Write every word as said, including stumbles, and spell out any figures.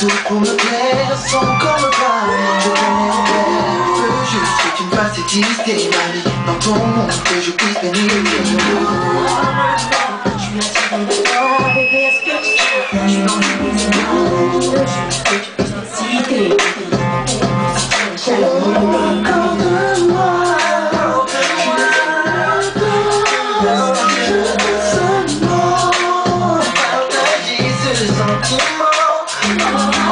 tout pour me plaire, sans comme pas. Je connais en clair, veux juste que tu me fasses exister, ma vie. Dans ton monde, que je puisse bénir tes jours. Je suis assis dedans, bébé, est-ce que tu sais? Je suis dans le monde, je veux juste que tu puisses m'exciter. Encore de moi. Oh,